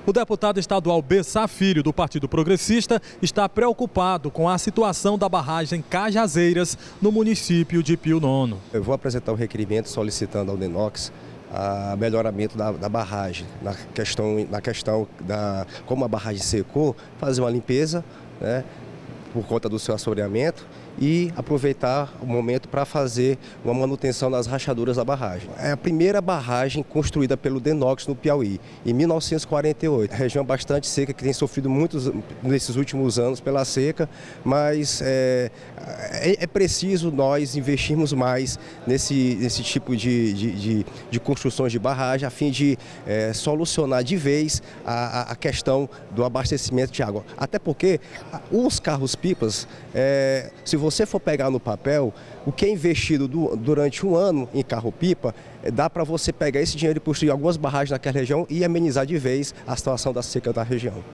O deputado estadual Bessá Filho, do Partido Progressista, está preocupado com a situação da barragem Cajazeiras, no município de Pio Nono. Eu vou apresentar um requerimento solicitando ao DENOX o melhoramento da barragem, na questão da como a barragem secou, fazer uma limpeza, né, por conta do seu assoreamento, e aproveitar o momento para fazer uma manutenção nas rachaduras da barragem. É a primeira barragem construída pelo DENOX no Piauí, em 1948. Região bastante seca, que tem sofrido muitos nesses últimos anos pela seca, mas é preciso nós investirmos mais nesse tipo de construções de barragem, a fim de solucionar de vez a questão do abastecimento de água. Até porque os carros-pipas, se você for pegar no papel, o que é investido durante um ano em carro-pipa, dá para você pegar esse dinheiro e construir algumas barragens naquela região e amenizar de vez a situação da seca da região.